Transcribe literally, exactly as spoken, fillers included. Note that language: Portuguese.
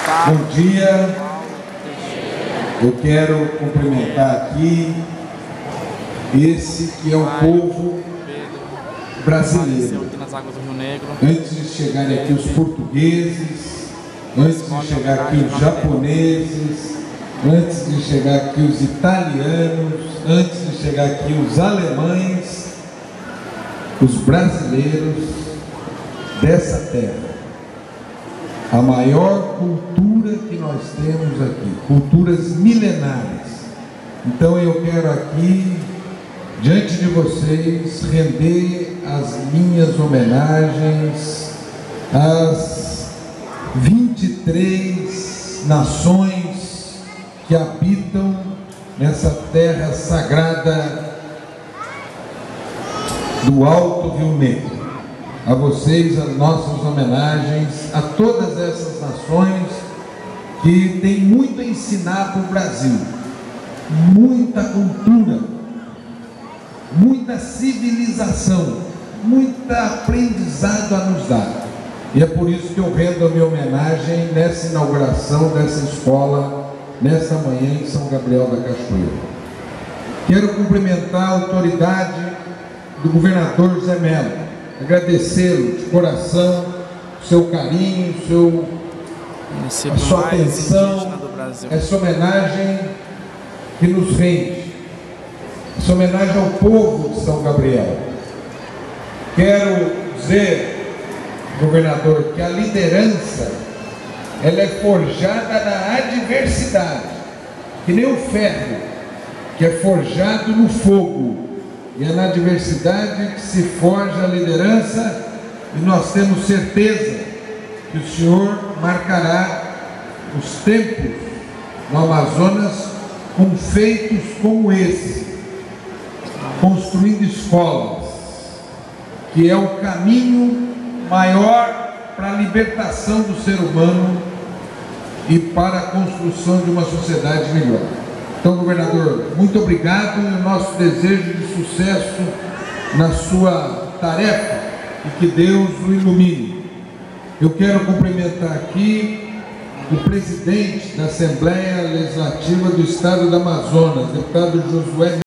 Bom dia, eu quero cumprimentar aqui esse que é o povo brasileiro. Antes de chegarem aqui os portugueses, antes de chegar aqui os japoneses, antes de chegar aqui os italianos, antes de chegar aqui os alemães, os brasileiros dessa terra. A maior cultura que nós temos aqui, culturas milenares. Então eu quero aqui, diante de vocês, render as minhas homenagens às vinte e três nações que habitam nessa terra sagrada do Alto Rio Negro. A vocês as nossas homenagens, a todas essas nações que têm muito a ensinar para o Brasil, muita cultura, muita civilização, muito aprendizado a nos dar. E é por isso que eu rendo a minha homenagem nessa inauguração dessa escola, nesta manhã em São Gabriel da Cachoeira. Quero cumprimentar a autoridade do governador Zé Melo, agradecê-lo de coração, o seu carinho, o seu, a sua atenção, essa homenagem que nos rende, essa homenagem ao povo de São Gabriel. Quero dizer, governador, que a liderança ela é forjada na adversidade, que nem o ferro que é forjado no fogo. E é na adversidade que se forja a liderança, e nós temos certeza que o Senhor marcará os tempos no Amazonas com feitos como esse, construindo escolas, que é o caminho maior para a libertação do ser humano e para a construção de uma sociedade melhor. Então, governador, muito obrigado e o nosso desejo de sucesso na sua tarefa e que Deus o ilumine. Eu quero cumprimentar aqui o presidente da Assembleia Legislativa do Estado do Amazonas, deputado Josué